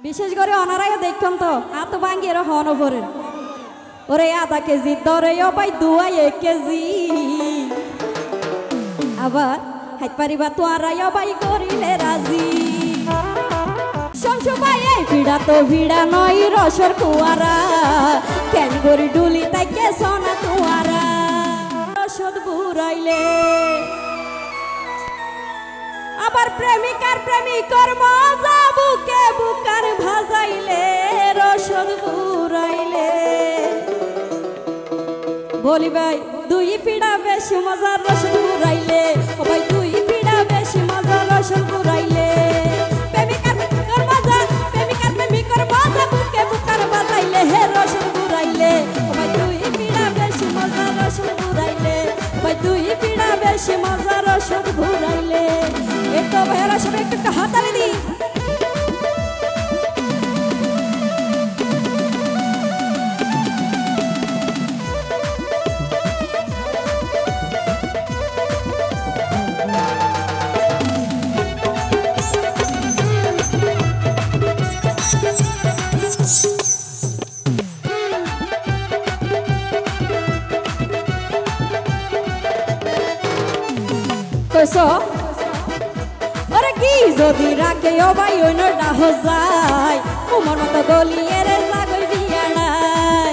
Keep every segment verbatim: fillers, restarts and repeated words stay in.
বিশেষ করে অনারায় দেখতাম তো আত ভাঙ্গি এর হন ভরে ওরে আধা কেজি দরে ও ভাই দুয়াই এক কেজি আবার হাইত পারিবা তো আরাই ভাই করিলে রাজি শমশু ভাই এই ভিড়া তো ভিড়া নয় রসর কুয়ারা কেন গরি ডুলি তাই কে সোনা তুয়ারা রসদ বুড়াইলে আবার প্রেমিকার প্রেমিকর মজা বুকে বুকার ভাজাইলে রসদ বুড়াইলে বলি ভাই দুই পিড়া বেশি মজার রসদ বুড়াইলে ও ভাই দুই পিড়া বেশি মজার রসদ বুড়াইলে প্রেমিকার প্রেমিকর মজা প্রেমিকার প্রেমিকর মজা বুকে বুকার ভাজাইলে হে রসদ বুড়াইলে ও ভাই দুই পিড়া বেশি মজার রসদ বুড়াইলে ও ভাই দুই পিড়া বেশি মজার রসদ বুড়াইলে একটু ভাইরা সবাই একটু হাতালে দি কইছো ওরে কি যদি রাখে ও ভাই অন্যটা হো যায় তোমার মতো গলিয়ে রে লাগই দিয়া নাই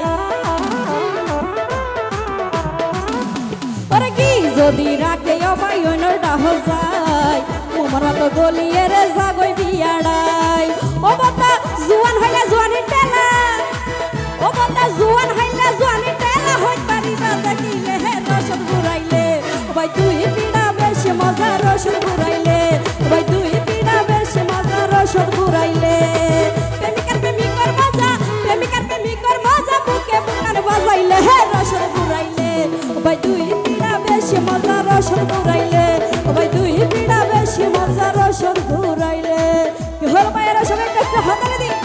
ওরে কি যদি রাখে ও ভাই অন্যটা হো যায় তোমার মতো গলিয়ে রে লাগই দিয়া নাই ও বাবা জুয়ান হইলে জুয়ানি টেলা ও বাবা জুয়ান হইলে জুয়ানি টেলা হই পারিবা দেখিলে হে রসদ বুড়াইলে ও ভাই তুই পিড়া বেশি মজা রসদ বুড়াইলে ও ভাই তুই পিড়া বেশি মজা রসদ বুড়াইলে প্রেমিকার প্রেমিকর মজা প্রেমিকার প্রেমিকর মজা বুকে বুকার বাজাইলে হে রসদ বুড়াইলে ও ভাই তুই পিড়া বেশি মজা রসদ বুড়াইলে ও ভাই তুই পিড়া বেশি মজা রসদ বুড়াইলে কি হল ভাইরা সবাই একটু হাতালে দি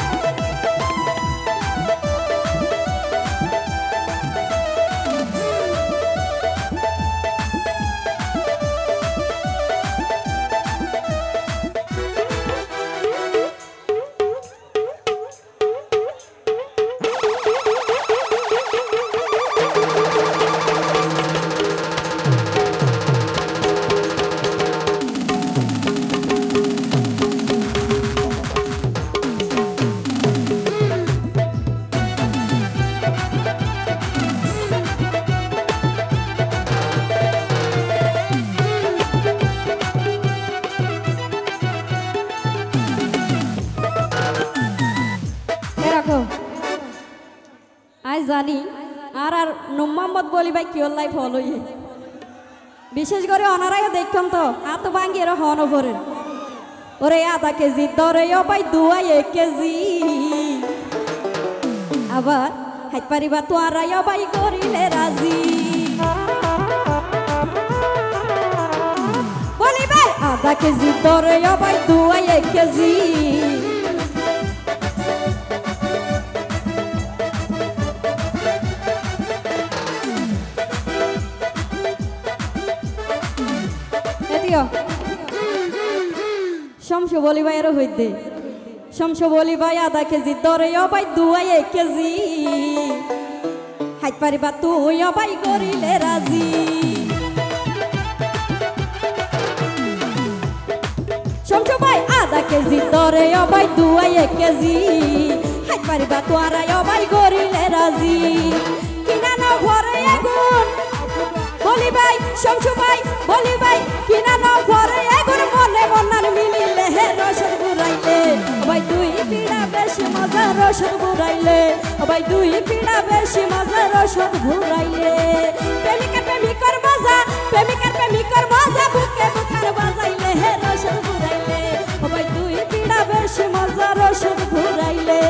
আজ জানি আর আর মোহাম্মদ বলি ভাই কিওর লাইফ হলো বিশেষ করে অনারায় দেখতাম তো আত ভাঙ্গি এর হন ভরে ওরে আধা কেজি দরে ও ভাই দুয়াই এক কেজি আবার হাইত পারিবা তো আরাই ভাই করিলে রাজি বলি ভাই আধা কেজি দরে ও ভাই দুয়াই এক কেজি শমশু বলি ভাই আরো হইতে শমশু বলি ভাই আধা কেজি দরে ও ভাই দুয়াই এক কেজি হাইত পারিবা তুই ও ভাই করিলে রাজি শমশু ভাই আধা কেজি দরে ও ভাই দুয়াই এক কেজি হাইত পারিবা তো আরাই ও ভাই করিলে রাজি কিনা না ভরে আগুন বলি ভাই শমশু ভাই বলি ভাই কিনা না ভরে আগুন মনে মনার মিলিলে হে রসদ বুড়াইলে ও ভাই দুই পিড়া বেশি মজা রসদ বুড়াইলে ও ভাই দুই পিড়া বেশি মজা রসদ বুড়াইলে প্রেমিকার প্রেমিকর মজা প্রেমিকার প্রেমিকর মজা বুকে বুকার বাজাইলে হে রসদ বুড়াইলে ও ভাই দুই পিড়া বেশি মজা রসদ বুড়াইলে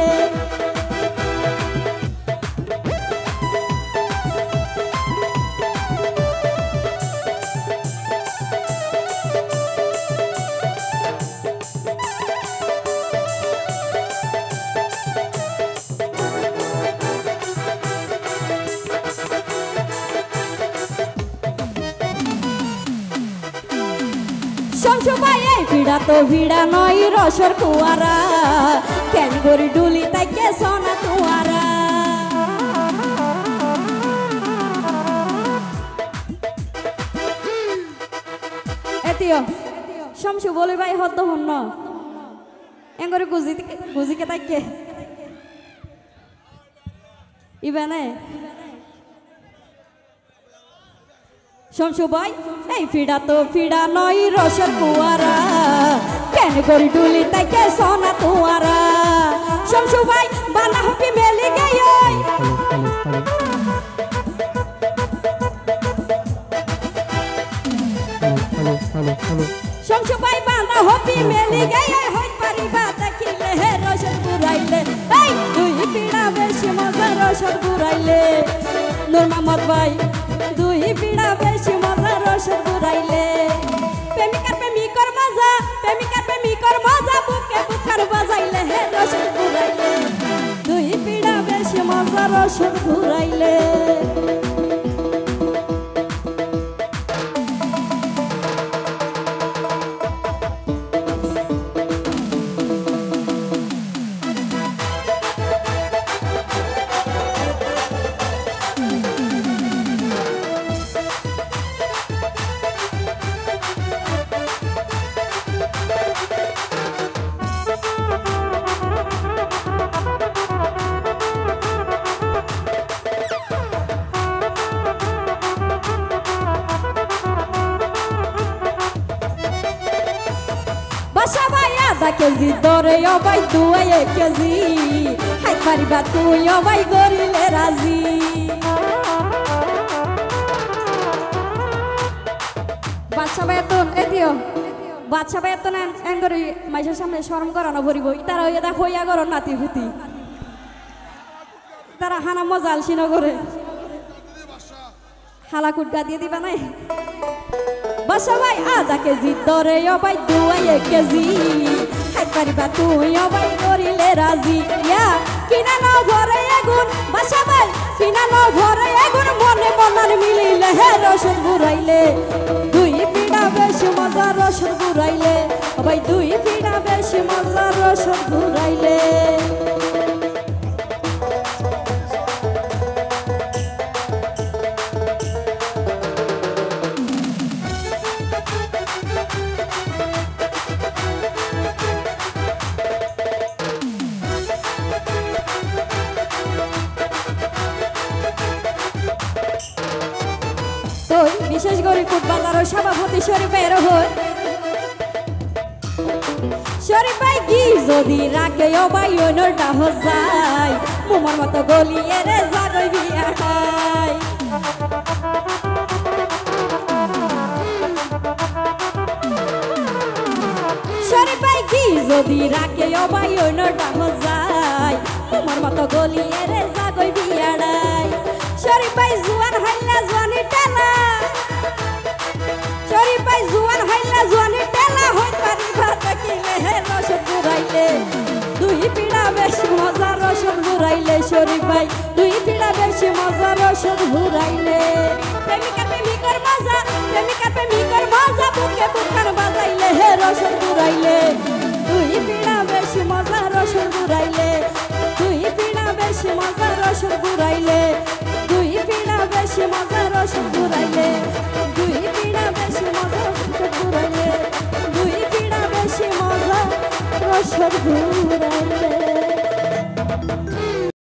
শমশু ভাই এই ভিড়া তো ভিড়া নয় রসর কুয়ারা কেন করি ডুলি তাইকে সোনা তুয়ারা এতিও শামসু বলি ভাই হদ্দ হন্ন এঙ্গরে গুজি গুজিকে তাইকে ইবানে শামসু ভাই এই ফিডা তো ফিডা নয় রসের কুয়ারা কেন করি ডুলি তাইকে সোনা তুয়ারা শামসু ভাই বানা হপি মেলি গই শামসু ভাই বানা হপি মেলি গই হই পারিবা দেখিলে হে রসের বুড়াইলে এই দুই পিড়া বেশি মজা রসের বুড়াইলে নূর মোহাম্মদ ভাই দুই পিড়া বেশি মজা রসের বুড়াইলে প্রেমিকার প্রেমিকর মজা প্রেমিকার প্রেমিকর মজা বুকে বুকার বাজাইলে হে রসের বুড়াইলে দুই পিড়া বেশি মজা রসের বুড়াইলে বাসা ভাই আধা কেজি দরে অবাই দুয়াই এক কেজি হাই পারিবা তুই অবাই গরিলে রাজি বাচ্চা ভাই এতন এদিও বাচ্চা ভাই এতন এঙ্গরি মাইসের সামনে শরম করানো ভরিব তারা ওই দা হইয়া গরম নাতি ভূতি তারা হানা মজা আলসিন করে হালা কুটগা দিয়ে দিবা নাই বাসা ভাই আধা কেজি দরে অবাই দুয়াই এক কেজি হাই পারিবা তুই অবাই করিলে রাজি ইয়া কিনা ন ভরে এগুন বাসা ভাই কিনা ন ভরে এগুন মনে মনার মিলিলে হে রসন বুড়াইলে দুই পিড়া বেশি মজা রসন বুড়াইলে ভাই দুই পিড়া বেশি মজা রসন বুড়াইলে বিশেষ করে কুটবাজারের সভাপতি শরীফ ভাইয়ের হয় শরীফ ভাই কি যদি রাখে অবাই অন্যটা হজাই মোমর মতো গলিয়ে রে জাগই বিয়া খাই শরীফ ভাই কি যদি রাখে অবাই অন্যটা হজাই মোমর মতো গলিয়ে রে জাগই বিয়াড়াই শরীফ ভাই জুয়ান হাইলা জুয়ানি টেলা শরীফ ভাই জুয়ান হাইলা জুয়ানি টেলা হই পারিবা দেখিলে হে রসন বুড়াইলে দুই পিড়া বেশি মজা রসন বুড়াইলে শরীফ ভাই দুই পিড়া বেশি মজা রসন বুড়াইলে প্রেমিকা প্রেমিকর মজা প্রেমিকা প্রেমিকর মজা বুকে বুকার বাজাইলে হে রসন বুড়াইলে দুই পিড়া বেশি মজা রসন বুড়াইলে দুই পিড়া বেশি মজা রসন বুড়াইলে দুই পিড়া বেশি মজা রসন বুড়াইলে দুই পিড়া বেশি মজা রসন বুড়াইলে দুই পিড়া বেশি মজা রসন বুড়াইলে